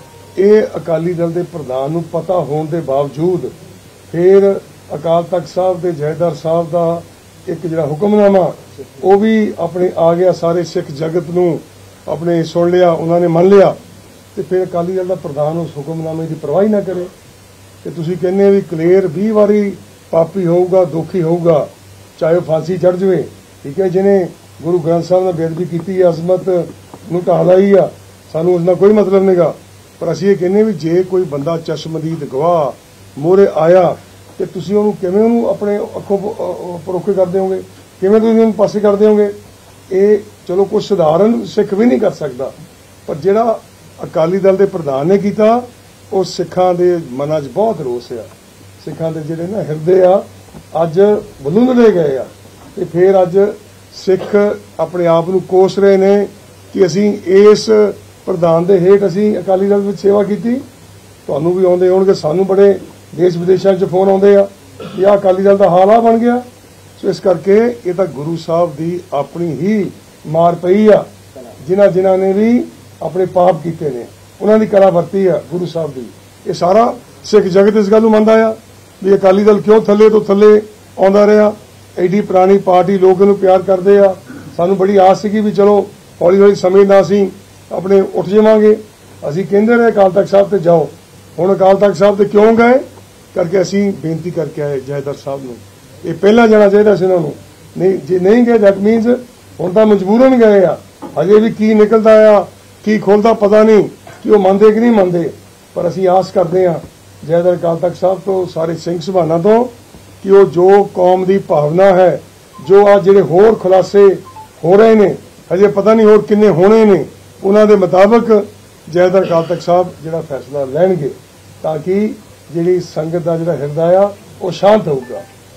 ਇਹ ਅਕਾਲੀ ਦਲ ਦੇ ਪ੍ਰਧਾਨ ਨੂੰ ਪਤਾ ਹੋਣ ਦੇ ਬਾਵਜੂਦ ਫਿਰ ਅਕਾਲ ਤਖਤ ਸਾਹਿਬ ਦੇ ਜਥੇਦਾਰ ਸਾਹਿਬ ਦਾ ਇੱਕ ਜਿਹੜਾ ਹੁਕਮਨਾਮਾ ਉਹ ਵੀ ਆਪਣੇ ਆ ਗਿਆ, ਸਾਰੇ ਸਿੱਖ ਜਗਤ ਨੂੰ ਆਪਣੇ ਸੁਣ ਲਿਆ, ਉਹਨਾਂ ਨੇ ਮੰਨ ਲਿਆ, ਤੇ ਫਿਰ ਅਕਾਲੀ ਦਲ ਦਾ ਪ੍ਰਧਾਨ ਉਸ ਹੁਕਮਨਾਮੇ ਦੀ ਪਰਵਾਹ ਨਾ ਕਰੇ। ਤੇ ਤੁਸੀਂ ਕਹਿੰਦੇ ਵੀ ਕਲੀਅਰ 20 ਵਾਰੀ ਪਾਪੀ ਹੋਊਗਾ, ਦੋਖੀ ਹੋਊਗਾ, ਚਾਹੇ ਉਹ ਫਾਂਸੀ ਚੜ੍ਹ ਜਾਵੇ, ਠੀਕ ਹੈ, ਜਿਹਨੇ ਗੁਰੂ ਗ੍ਰੰਥ ਸਾਹਿਬ ਨਾਲ ਬੇਅਦਬੀ ਕੀਤੀ, ਅਜ਼ਮਤ ਨੂੰ ਢਾਹ ਹੀ ਆ, ਸਾਨੂੰ ਉਸ ਨਾਲ ਕੋਈ ਮਤਲਬ ਨਹੀਂਗਾ। ਪਰ ਅਸੀਂ ਇਹ ਕਹਿੰਦੇ ਵੀ ਜੇ ਕੋਈ ਬੰਦਾ ਚਸ਼ਮਦੀਦ ਗਵਾਹ ਮੋਹਰੇ ਆਇਆ ਤੇ ਤੁਸੀਂ ਉਹਨੂੰ ਕਿਵੇਂ ਉਹਨੂੰ ਆਪਣੇ ਅੱਖੋਂ ਪਰੋਖੇ ਕਰ ਦਿਓਗੇ, ਕਿਵੇਂ ਤੁਸੀਂ ਉਹਨੂੰ ਪਾਸੇ ਕਰ ਦਿਓਗੇ? ਇਹ ਚਲੋ ਕੋਈ ਸਧਾਰਨ ਸਿੱਖ ਵੀ ਨਹੀਂ ਕਰ ਸਕਦਾ, ਪਰ ਜਿਹੜਾ ਅਕਾਲੀ ਦਲ ਦੇ ਪ੍ਰਧਾਨ ਨੇ ਕੀਤਾ ਉਹ ਸਿੱਖਾਂ ਦੇ ਮਨਾਂ 'ਚ ਬਹੁਤ ਰੋਸ ਆ, ਸਿੱਖਾਂ ਦੇ ਜਿਹੜੇ ਨਾ ਹਿਰਦੇ ਆ ਅੱਜ ਬਲੂੰਦਲੇ ਗਏ ਆ, ਤੇ ਫਿਰ ਅੱਜ ਸਿੱਖ ਆਪਣੇ ਆਪ ਨੂੰ ਕੋਸ ਰਹੇ ਨੇ ਕਿ ਅਸੀਂ ਇਸ ਪ੍ਰਧਾਨ ਦੇ ਹੇਠ ਅਸੀਂ ਅਕਾਲੀ ਦਲ ਵਿੱਚ ਸੇਵਾ ਕੀਤੀ। ਤੁਹਾਨੂੰ ਵੀ ਆਉਂਦੇ ਹੋਣਗੇ, ਸਾਨੂੰ ਬੜੇ ਦੇਸ਼ ਵਿਦੇਸ਼ਾਂ 'ਚ ਫੋਨ ਆਉਂਦੇ ਆ ਕਿ ਆਹ ਅਕਾਲੀ ਦਲ ਦਾ ਹਾਲ ਆ ਬਣ ਗਿਆ। ਸੋ ਇਸ ਕਰਕੇ ਇਹ ਤਾਂ ਗੁਰੂ ਸਾਹਿਬ ਦੀ ਆਪਣੀ ਹੀ ਮਾਰ ਪਈ ਆ, ਜਿਨ੍ਹਾਂ ਨੇ ਵੀ ਆਪਣੇ ਪਾਪ ਕੀਤੇ ਨੇ, ਉਹਨਾਂ ਦੀ ਕਲਾ ਵਰਤੀ ਆ ਗੁਰੂ ਸਾਹਿਬ ਦੀ। ਇਹ ਸਾਰਾ ਸਿੱਖ ਜਗਤ ਇਸ ਗੱਲ ਨੂੰ ਮੰਨਦਾ ਆ ਵੀ ਅਕਾਲੀ ਦਲ ਕਿਉਂ ਥੱਲੇ ਤੋਂ ਥੱਲੇ ਆਉਂਦਾ ਰਿਹਾ। ਐਡੀ ਪੁਰਾਣੀ ਪਾਰਟੀ, ਲੋਕ ਇਹਨੂੰ ਪਿਆਰ ਕਰਦੇ ਆ। ਸਾਨੂੰ ਬੜੀ ਆਸ ਸੀਗੀ ਵੀ ਚਲੋ ਹੌਲੀ ਹੌਲੀ ਸਮੇਂ ਨਾਲ ਅਸੀਂ ਆਪਣੇ ਉੱਠ ਜਾਵਾਂਗੇ। ਅਸੀਂ ਕਹਿੰਦੇ ਰਹੇ ਅਕਾਲ ਤਖਤ ਸਾਹਿਬ ਤੇ ਜਾਓ, ਹੁਣ ਅਕਾਲ ਤਖਤ ਸਾਹਿਬ ਤੇ ਕਿਉਂ ਗਏ ਕਰਕੇ ਅਸੀਂ ਬੇਨਤੀ ਕਰਕੇ ਆਏ ਜਥੇਦਾਰ ਸਾਹਿਬ ਨੂੰ, ਇਹ ਪਹਿਲਾਂ ਜਾਣਾ ਚਾਹੀਦਾ ਸੀ ਇਹਨਾਂ ਨੂੰ। ਨਹੀਂ, ਜੇ ਨਹੀਂ ਗਏ ਦੈਟ ਮੀਨਸ ਹੁਣ ਤਾਂ ਮਜਬੂਰਨ ਗਏ ਆ। ਹਜੇ ਵੀ ਕੀ ਨਿਕਲਦਾ ਆ, ਕੀ ਖੁੱਲਦਾ ਪਤਾ ਨਹੀਂ ਕਿ ਉਹ ਮੰਨਦੇ ਕਿ ਨਹੀਂ ਮੰਨਦੇ, ਪਰ ਅਸੀਂ ਆਸ ਕਰਦੇ ਆ ਜਥੇਦਾਰ ਅਕਾਲ ਤਖਤ ਸਾਹਿਬ ਤੋਂ, ਸਾਰੇ ਸਿੰਘ ਸਭਾਨਾਂ ਤੋਂ, ਕਿ ਉਹ ਜੋ ਕੌਮ ਦੀ ਭਾਵਨਾ ਹੈ, ਜੋ ਆ ਜਿਹੜੇ ਹੋਰ ਖੁਲਾਸੇ ਹੋ ਰਹੇ ਨੇ, ਹਜੇ ਪਤਾ ਨਹੀਂ ਹੋਰ ਕਿੰਨੇ ਹੋਣੇ ਨੇ, ਉਹਨਾਂ ਦੇ ਮੁਤਾਬਕ ਜਥੇਦਾਰ ਅਕਾਲ ਤਖਤ ਸਾਹਿਬ ਜਿਹੜਾ ਫੈਸਲਾ ਲੈਣਗੇ, ਤਾਂ ਕਿ ਜਿਹੜੀ ਸੰਗਤ ਦਾ ਜਿਹੜਾ ਹਿਰਦਾ ਆ ਉਹ ਸ਼ਾਂਤ ਹੋਊਗਾ।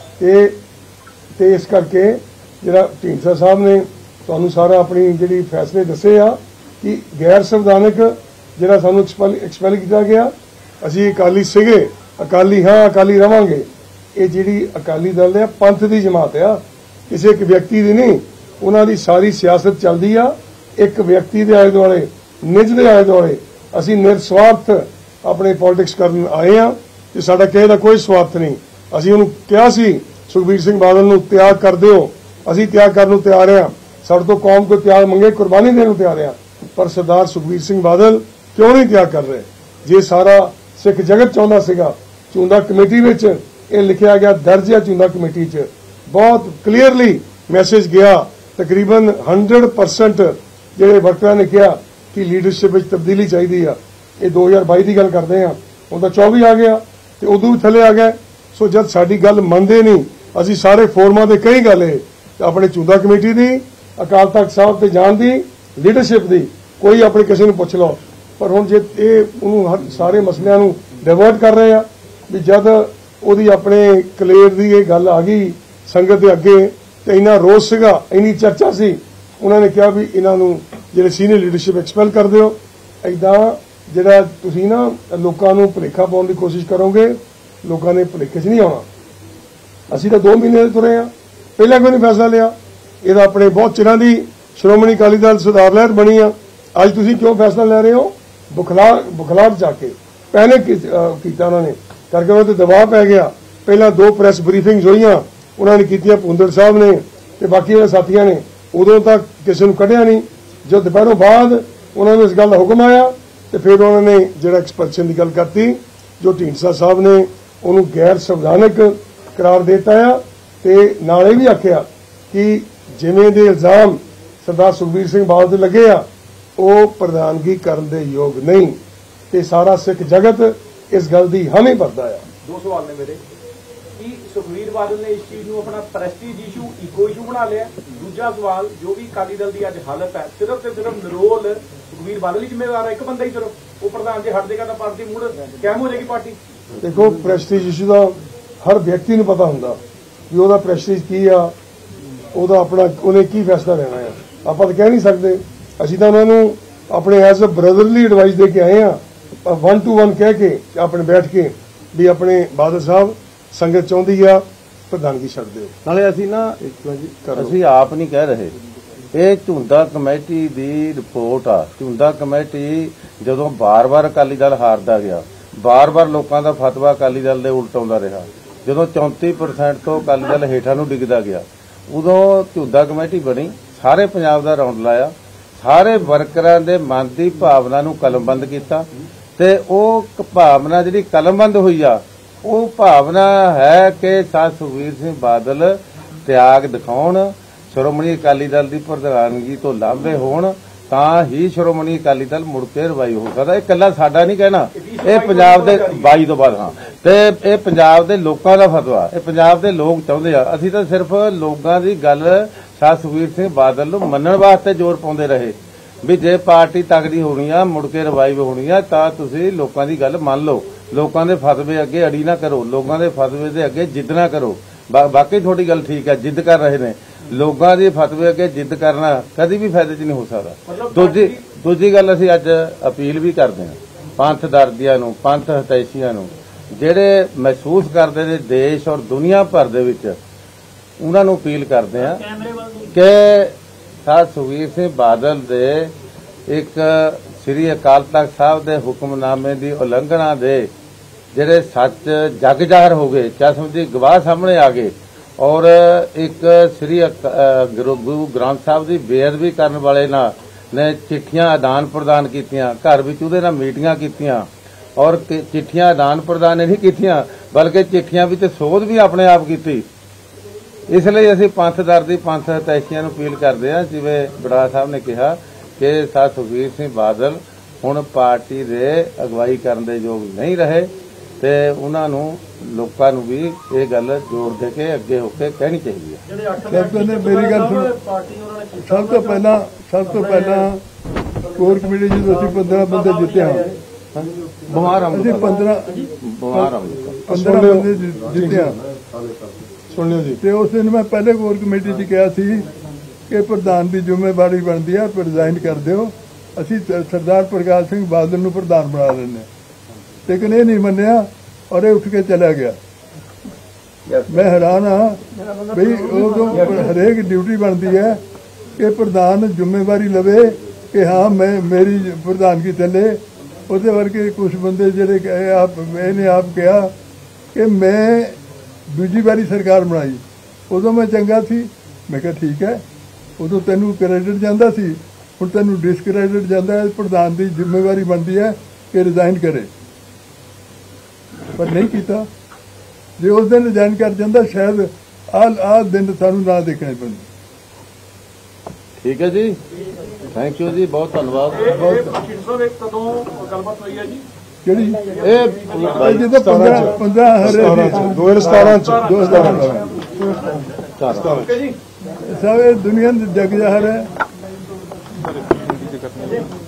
ਤੇ ਇਸ ਕਰਕੇ ਜਿਹੜਾ ਢੀਂਡਸਾ ਸਾਹਿਬ ਨੇ ਤੁਹਾਨੂੰ ਸਾਰਾ ਆਪਣੀ ਜਿਹੜੀ ਫੈਸਲੇ ਦੱਸੇ ਆ ਕਿ ਗੈਰ ਸੰਵਿਧਾਨਕ ਜਿਹੜਾ ਸਾਨੂੰ ਐਕਸਪੈਲ ਕੀਤਾ ਗਿਆ, ਅਸੀਂ ਅਕਾਲੀ ਸੀਗੇ, ਅਕਾਲੀ ਹਾਂ, ਅਕਾਲੀ ਰਵਾਂਗੇ। ਇਹ ਜਿਹੜੀ ਅਕਾਲੀ ਦਲ ਹੈ ਪੰਥ ਦੀ ਜਮਾਤ ਆ, ਕਿਸੇ ਇੱਕ ਵਿਅਕਤੀ ਦੀ ਨਹੀਂ। ਉਹਨਾਂ ਦੀ ਸਾਰੀ ਸਿਆਸਤ ਚੱਲਦੀ ਆ ਇੱਕ ਵਿਅਕਤੀ ਦੇ ਆਲੇ ਦੁਆਲੇ, ਨਿੱਜ ਦੇ ਆਲੇ ਦੁਆਲੇ। ਅਸੀਂ ਨਿਰਸਵਾਰਥ ਆਪਣੇ ਪੋਲਿਟਿਕਸ ਕਰਨ ਆਏ ਆ ਤੇ ਸਾਡਾ ਕਿਸੇ ਦਾ ਕੋਈ ਸਵਾਰਥ ਨਹੀਂ। ਅਸੀਂ ਉਹਨੂੰ ਕਿਹਾ ਸੀ ਸੁਖਬੀਰ ਸਿੰਘ ਬਾਦਲ ਨੂੰ ਤਿਆਗ ਕਰ ਦਿਓ, ਅਸੀਂ ਤਿਆਗ ਕਰਨ ਨੂੰ ਤਿਆਰ ਆ, ਸਾਡੇ ਤੋਂ ਕੌਮ ਕੋਈ ਤਿਆਗ ਮੰਗੇ ਕੁਰਬਾਨੀ ਦੇਣ ਨੂੰ ਤਿਆਰ ਆ, ਪਰ ਸਰਦਾਰ ਸੁਖਬੀਰ ਸਿੰਘ ਬਾਦਲ ਕਿਉਂ ਨਹੀਂ ਤਿਆਗ ਕਰ ਰਹੇ? ਜੇ ਸਾਰਾ ਸਿੱਖ ਜਗਤ ਚਾਹੁੰਦਾ ਸੀਗਾ, ਚੁੰਦਾ ਕਮੇਟੀ ਵਿੱਚ ਇਹ ਲਿਖਿਆ ਗਿਆ, ਦਰਜ ਹੈ ਚੁੰਦਾ ਕਮੇਟੀ 'ਚ ਬਹੁਤ ਕਲੀਅਰਲੀ ਮੈਸੇਜ ਗਿਆ, ਤਕਰੀਬਨ 100% ਜਿਹੜੇ ਵਰਕਰਾਂ ਨੇ ਕਿਹਾ ਕਿ ਲੀਡਰਸ਼ਿਪ ਵਿੱਚ ਤਬਦੀਲੀ ਚਾਹੀਦੀ ਆ। ਇਹ 2022 ਦੀ ਗੱਲ ਕਰਦੇ ਆ, ਹੁਣ ਤਾਂ 24 ਆ ਗਿਆ ਤੇ ਉਦੋਂ ਵੀ ਥੱਲੇ ਆ ਗਏ। ਸੋ ਜਦ ਸਾਡੀ ਗੱਲ ਮੰਨਦੇ ਨਹੀਂ, ਅਸੀਂ ਸਾਰੇ ਫੋਰਮਾਂ ਤੇ ਕਈ ਗੱਲ ਆਪਣੇ ਚੁੰਦਾ ਕਮੇਟੀ ਦੀ, ਅਕਾਲ ਤਖਤ ਸਾਹਿਬ ਤੇ ਜਾਣ ਦੀ, ਲੀਡਰਸ਼ਿਪ ਦੀ, ਕੋਈ ਆਪਣੇ ਕਿਸੇ ਨੂੰ ਪੁੱਛ ਲਓ, ਪਰ ਹੁਣ ਜੇ ਇਹ ਉਹਨੂੰ ਸਾਰੇ ਮਸਲਿਆਂ ਨੂੰ ਡਾਇਵਰਟ ਕਰ ਰਹੇ ਆ ਵੀ ਜਦ ਉਹਦੀ ਆਪਣੇ ਕਲੀਅਰ ਦੀ ਇਹ ਗੱਲ ਆ ਗਈ ਸੰਗਤ ਦੇ ਅੱਗੇ ਤੇ ਇੰਨਾ ਰੋਸ ਸੀਗਾ, ਇੰਨੀ ਚਰਚਾ ਸੀ, ਉਹਨਾਂ ਨੇ ਕਿਹਾ ਵੀ ਇਹਨਾਂ ਨੂੰ ਜਿਹੜੇ ਸੀਨੀਅਰ ਲੀਡਰਸ਼ਿਪ ਐਕਸਪੈਲ ਕਰ ਦਿਓ। ਏਦਾਂ ਜਿਹੜਾ ਤੁਸੀਂ ਨਾ ਲੋਕਾਂ ਨੂੰ ਭੁਲੇਖਾ ਪਾਉਣ ਦੀ ਕੋਸ਼ਿਸ਼ ਕਰੋਗੇ, ਲੋਕਾਂ ਨੇ ਭੁਲੇਖੇ 'ਚ ਨਹੀਂ ਆਉਣਾ। ਅਸੀਂ ਤਾਂ 2 ਮਹੀਨੇ ਦੇ ਤੁਰੇ ਆ, ਪਹਿਲਾਂ ਕੋਈ ਨਹੀਂ ਫੈਸਲਾ ਲਿਆ। ਇਹਦਾ ਆਪਣੇ ਬਹੁਤ ਚਿਰਾਂ ਦੀ ਸ਼੍ਰੋਮਣੀ ਅਕਾਲੀ ਦਲ ਸੁਧਾਰ ਲਹਿਰ ਬਣੀ ਆ। ਅੱਜ ਤੁਸੀਂ ਕਿਉਂ ਫੈਸਲਾ ਲੈ ਰਹੇ ਹੋ? ਬੁਖਲਾਹਟ ਜਾ ਕੇ ਪਹਿਲੇ ਕੀਤਾ ਉਹਨਾਂ ਨੇ ਕਰਕੇ ਉਹਨਾਂ ਤੇ ਦਬਾਅ ਪੈ ਗਿਆ। ਪਹਿਲਾਂ 2 ਪ੍ਰੈਸ ਬਰੀਫਿੰਗਸ ਹੋਈਆਂ, ਉਹਨਾਂ ਨੇ ਕੀਤੀਆਂ ਭੁੰਦੜ ਸਾਹਿਬ ਨੇ ਤੇ ਬਾਕੀ ਦੇ ਸਾਥੀਆਂ ਨੇ, ਉਦੋਂ ਤੱਕ ਕਿਸੇ ਨੂੰ ਕੱਢਿਆ ਨਹੀਂ। ਜਦ ਦੁਪਹਿਰੋਂ ਬਾਅਦ ਉਹਨਾਂ ਨੂੰ ਇਸ ਗੱਲ ਦਾ ਹੁਕਮ ਆਇਆ ਤੇ ਫਿਰ ਉਹਨਾਂ ਨੇ ਜਿਹੜਾ ਐਕਸਪਲਸ਼ਨ ਦੀ ਗੱਲ ਕਰਤੀ, ਜੋ ਢੀਂਡਸਾ ਸਾਹਿਬ ਨੇ ਉਹਨੂੰ ਗੈਰ ਸੰਵਿਧਾਨਕ ਕਰਾਰ ਦਿੱਤਾ ਆ ਤੇ ਨਾਲੇ ਵੀ ਆਖਿਆ ਕਿ ਜਿਵੇਂ ਦੇ ਇਲਜ਼ਾਮ ਸਰਦਾਰ ਸੁਖਬੀਰ ਸਿੰਘ ਬਾਦਲ ਦੇ ਲੱਗੇ ਆ ਉਹ ਪ੍ਰਧਾਨਗੀ ਕਰਨ ਦੇ ਯੋਗ ਨਹੀਂ ਤੇ ਸਾਰਾ ਸਿੱਖ ਜਗਤ ਇਸ ਗੱਲ ਦੀ ਹਾਮੀ ਭਰਦਾ ਆ। 2 ਸਵਾਲ ਨੇ ਮੇਰੇ ਕਿ ਸੁਖਬੀਰ ਬਾਦਲ ਨੇ ਇਸ ਚੀਜ਼ ਨੂੰ ਆਪਣਾ ਪ੍ਰੈਸਟੀਜ ਇਸ਼ੂ, ਈਗੋ ਇਸ਼ੂ ਬਣਾ ਲਿਆ। ਦੂਜਾ ਸਵਾਲ, ਜੋ ਵੀ ਅਕਾਲੀ ਦਲ ਦੀ ਅੱਜ ਹਾਲਤ ਹੈ, ਸਿਰਫ ਤੇ ਸਿਰਫ ਨਿਰੋਲ ਸੁਖਬੀਰ ਬਾਦਲ ਹੀ ਜ਼ਿੰਮੇਵਾਰ ਹੈ, ਇੱਕ ਬੰਦਾ ਹੀ ਸਿਰਫ ਉਹ ਪ੍ਰਧਾਨ ਜੇ ਹਟ ਜਾਏਗਾ ਤਾਂ ਪਾਰਟੀ ਮੁੜ ਕਾਇਮ ਹੋ ਜਾਏਗੀ ਪਾਰਟੀ। ਦੇਖੋ, ਪ੍ਰੈਸਟੀਜ ਇਸ਼ੂ ਦਾ ਹਰ ਵਿਅਕਤੀ ਨੂੰ ਪਤਾ ਹੁੰਦਾ ਵੀ ਉਹਦਾ ਪ੍ਰੈਸਟੀਜ ਕੀ ਆ, ਉਹਦਾ ਆਪਣਾ ਉਹਨੇ ਕੀ ਫੈਸਲਾ ਲੈਣਾ ਆ। ਆਪਾਂ ਤਾਂ ਕਹਿ ਨਹੀਂ ਸਕਦੇ। ਅਸੀਂ ਤਾਂ ਉਹਨਾਂ ਨੂੰ ਆਪਣੇ ਐਜ਼ ਅ ਬ੍ਰਦਰਲੀ ਐਡਵਾਈਸ ਦੇ ਕੇ ਆਏ ਆ, 1 to 1 ਕਹਿ ਕੇ ਆਪਣੇ ਬੈਠ ਕੇ ਵੀ ਆਪਣੇ ਬਾਦਲ ਸਾਹਿਬ ਸੰਗਤ ਚਾਹੁੰਦੀ ਆ ਪ੍ਰਧਾਨਗੀ ਛੱਡ ਦਿਓ। ਨਾਲੇ ਅਸੀਂ ਨਾ ਅਸੀਂ ਆਪ ਨਹੀਂ ਕਹਿ ਰਹੇ, ਇਹ ਝੁੰਦਾ ਕਮੇਟੀ ਦੀ ਰਿਪੋਰਟ ਆ। ਝੁੰਦਾ ਕਮੇਟੀ ਜਦੋਂ ਬਾਰ-ਬਾਰ ਅਕਾਲੀ ਦਲ ਹਾਰਦਾ ਗਿਆ, ਬਾਰ-ਬਾਰ ਲੋਕਾਂ ਦਾ ਫਤਵਾ ਅਕਾਲੀ ਦਲ ਦੇ ਉਲਟ ਆਉਂਦਾ ਰਿਹਾ, ਜਦੋਂ 34% ਤੋਂ ਅਕਾਲੀ ਦਲ ਹੇਠਾਂ ਨੂੰ ਡਿੱਗਦਾ ਗਿਆ, ਉਦੋਂ ਝੁੰਦਾ ਕਮੇਟੀ ਬਣੀ, ਸਾਰੇ ਪੰਜਾਬ ਦਾ ਰੌਂਡ ਲਾਇਆ, ਸਾਰੇ ਵਰਕਰਾਂ ਦੇ ਮਨ ਦੀ ਭਾਵਨਾ ਨੂੰ ਕਲਮਬੰਦ ਕੀਤਾ ਤੇ ਉਹ ਭਾਵਨਾ ਜਿਹੜੀ ਕਲਮਬੰਦ ਹੋਈ ਆ, ਉਹ ਭਾਵਨਾ ਹੈ ਕਿ ਸੁਖਬੀਰ ਸਿੰਘ ਬਾਦਲ ਤਿਆਗ ਦਿਖਾਉਣ, ਸ਼੍ਰੋਮਣੀ ਅਕਾਲੀ ਦਲ ਦੀ ਪ੍ਰਧਾਨਗੀ ਤੋਂ ਲਾਂਭੇ ਹੋਣ, ਤਾਂ ਹੀ ਸ਼੍ਰੋਮਣੀ ਅਕਾਲੀ ਦਲ ਮੁੜ ਕੇ ਰਿਵਾਈਵ ਹੋ ਸਕਦਾ। ਇਹ ਇਕੱਲਾ ਸਾਡਾ ਨਹੀਂ ਕਹਿਣਾ, ਇਹ ਪੰਜਾਬ ਦੇ 22 ਤੋਂ ਬਾਅਦ ਹਾਂ ਤੇ ਇਹ ਪੰਜਾਬ ਦੇ ਲੋਕਾਂ ਦਾ ਫਤਵਾ, ਇਹ ਪੰਜਾਬ ਦੇ ਲੋਕ ਚਾਹੁੰਦੇ ਆ। ਅਸੀਂ ਤਾਂ ਸਿਰਫ ਲੋਕਾਂ ਦੀ ਗੱਲ ਸੁਖਬੀਰ ਸਿੰਘ ਬਾਦਲ ਨੂੰ ਮੰਨਣ ਵਾਸਤੇ ਜ਼ੋਰ ਪਾਉਂਦੇ ਰਹੇ ਵੀ ਜੇ ਪਾਰਟੀ ਤਗੜੀ ਹੋਣੀ ਆ, ਮੁੜ ਕੇ ਰਿਵਾਈਵ ਹੋਣੀ ਆ, ਤਾਂ ਤੁਸੀਂ ਲੋਕਾਂ ਦੀ ਗੱਲ ਮੰਨ ਲਓ, ਲੋਕਾਂ ਦੇ ਫਤਵੇ ਅੱਗੇ ਅੜੀ ਨਾ ਕਰੋ, ਲੋਕਾਂ ਦੇ ਫਤਵੇ ਦੇ ਅੱਗੇ ਜਿੱਦ ਨਾ ਕਰੋ। ਬਾਕੀ ਤੁਹਾਡੀ ਗੱਲ ਠੀਕ ਹੈ, ਜਿੱਦ ਕਰ ਰਹੇ ਨੇ, ਲੋਕਾਂ ਦੇ ਫਤਵੇ ਅੱਗੇ ਜਿੱਦ ਕਰਨਾ ਕਦੀ ਵੀ ਫਾਇਦੇ 'ਚ ਨਹੀਂ ਹੋ ਸਕਦਾ। ਦੂਜੀ ਗੱਲ ਅਸੀਂ ਅੱਜ ਅਪੀਲ ਵੀ ਕਰਦੇ ਹਾਂ ਪੰਥ ਦਰਦੀਆਂ ਨੂੰ, ਪੰਥ ਹਤੈਸ਼ੀਆਂ ਨੂੰ, ਜਿਹੜੇ ਮਹਿਸੂਸ ਕਰਦੇ ਨੇ ਦੇਸ਼ ਔਰ ਦੁਨੀਆ ਭਰ ਦੇ ਵਿੱਚ, ਉਹਨਾਂ ਨੂੰ ਅਪੀਲ ਕਰਦੇ ਹਾਂ ਕਿ ਸੁਖਬੀਰ ਸਿੰਘ ਬਾਦਲ ਦੇ ਇੱਕ ਸ੍ਰੀ ਅਕਾਲ ਤਖਤ ਸਾਹਿਬ ਦੇ ਹੁਕਮਨਾਮੇ ਦੀ ਉਲੰਘਣਾ ਦੇ ਜਿਹੜੇ ਸੱਚ ਜਗ ਜ਼ਾਹਰ ਹੋ ਗਏ, ਚਸ਼ਮ ਦੀ ਗਵਾਹ ਸਾਹਮਣੇ ਆ ਗਏ ਔਰ ਇੱਕ ਸ੍ਰੀ ਗੁਰੂ ਗ੍ਰੰਥ ਸਾਹਿਬ ਦੀ ਬੇਅਦਬੀ ਕਰਨ ਵਾਲੇ ਨਾਲ ਨੇ ਚਿੱਠੀਆਂ ਆਦਾਨ ਪ੍ਰਦਾਨ ਕੀਤੀਆਂ, ਘਰ ਵਿੱਚ ਉਹਦੇ ਨਾਲ ਮੀਟਿੰਗਾਂ ਕੀਤੀਆਂ ਔਰ ਚਿੱਠੀਆਂ ਆਦਾਨ ਪ੍ਰਦਾਨ ਨਹੀਂ ਕੀਤੀਆਂ ਬਲਕਿ ਚਿੱਠੀਆਂ ਵਿੱਚ ਸੋਧ ਵੀ ਆਪਣੇ ਆਪ ਕੀਤੀ। ਇਸ ਲਈ ਅਸੀਂ ਪੰਥ ਦਰਦੀ, ਪੰਥ ਹਤੈਸ਼ੀਆਂ ਨੂੰ ਅਪੀਲ ਕਰਦੇ ਹਾਂ, ਜਿਵੇਂ ਬੜਾ ਸਾਹਿਬ ਨੇ ਕਿਹਾ ਕਿ ਸੁਖਬੀਰ ਸਿੰਘ ਬਾਦਲ ਹੁਣ ਪਾਰਟੀ ਦੇ ਅਗਵਾਈ ਕਰਨ ਦੇ ਯੋਗ ਨਹੀਂ ਰਹੇ ਤੇ ਉਹਨਾਂ ਨੂੰ ਲੋਕਾਂ ਨੂੰ ਵੀ ਇਹ ਗੱਲ ਜ਼ੋਰ ਦੇ ਕੇ ਅੱਗੇ ਹੋ ਕੇ ਕਹਿਣੀ ਚਾਹੀਦੀ ਹੈ। ਮੇਰੀ ਗੱਲ ਸੁਣੋ, ਸਭ ਤੋਂ ਪਹਿਲਾਂ ਕੋਰ ਕਮੇਟੀ ਜਦੋਂ ਅਸੀਂ 15 ਬੰਦੇ ਜਿੱਤੇ ਹਾਂ, ਅਸੀਂ 15 ਬੰਦੇ ਜਿੱਤੇ ਹਾਂ, ਸੁਣ ਲਿਓ ਜੀ। ਤੇ ਉਸ ਦਿਨ ਮੈਂ ਪਹਿਲੇ ਕੋਰ ਕਮੇਟੀ 'ਚ ਕਿਹਾ ਸੀ ਕਿ ਪ੍ਰਧਾਨ ਦੀ ਜ਼ਿੰਮੇਵਾਰੀ ਬਣਦੀ ਹੈ, ਰਿਜ਼ਾਈਨ ਕਰ ਦਿਓ, ਅਸੀਂ ਸਰਦਾਰ ਪ੍ਰਕਾਸ਼ ਸਿੰਘ ਬਾਦਲ ਨੂੰ ਪ੍ਰਧਾਨ ਬਣਾ ਦਿੰਦੇ। ਲੇਕਿਨ ਇਹ ਨਹੀਂ ਮੰਨਿਆ ਔਰ ਇਹ ਉੱਠ ਕੇ ਚਲਾ ਗਿਆ। ਮੈਂ ਹੈਰਾਨ ਹਾਂ ਬਈ ਉਦੋਂ ਹਰੇਕ ਡਿਊਟੀ ਬਣਦੀ ਹੈ ਕਿ ਪ੍ਰਧਾਨ ਜ਼ਿੰਮੇਵਾਰੀ ਲਵੇ ਕਿ ਹਾਂ ਮੈਂ ਮੇਰੀ ਪ੍ਰਧਾਨਗੀ ਥੱਲੇ। ਉਹਦੇ ਵਰਗੇ ਕੁਝ ਬੰਦੇ ਜਿਹੜੇ ਇਹਨੇ ਆਪ ਕਿਹਾ ਕਿ ਮੈਂ ਦੂਜੀ ਵਾਰੀ ਸਰਕਾਰ ਬਣਾਈ, ਉਦੋਂ ਮੈਂ ਚੰਗਾ ਸੀ। ਮੈਂ ਕਿਹਾ ਠੀਕ ਹੈ, ਉਦੋਂ ਤੈਨੂੰ ਕ੍ਰੈਡਿਟ ਜਾਂਦਾ ਸੀ, ਹੁਣ ਤੈਨੂੰ ਡਿਸਕ੍ਰੈਡਿਟ ਜਾਂਦਾ ਹੈ। ਪ੍ਰਧਾਨ ਦੀ ਜ਼ਿੰਮੇਵਾਰੀ ਬਣਦੀ ਹੈ ਕਿ ਰਿਜ਼ਾਈਨ ਕਰੇ, ਪਰ ਨਹੀਂ ਕੀਤਾ। ਜੇ ਉਸ ਦਿਨ ਰਿਜ਼ਾਈਨ ਕਰ ਜਾਂਦਾ ਸ਼ਾਇਦ ਆਹ ਦਿਨ ਸਾਨੂੰ ਨਾ ਦੇਖਣੇ ਪੈਂਦੇ। ਠੀਕ ਹੈ ਜੀ, ਥੈਂਕ ਯੂ ਜੀ, ਬਹੁਤ ਧੰਨਵਾਦ। ਕਦੋਂ ਗੱਲਬਾਤ ਹੋਈ ਹੈ ਜੀ? ਕਿਹੜੀ ਇਹ ਜਦੋਂ 15 2017 ਸਭ ਦੁਨੀਆ ਦੇ ਜਗ ਜ਼ਾਹਰ ਹੈ।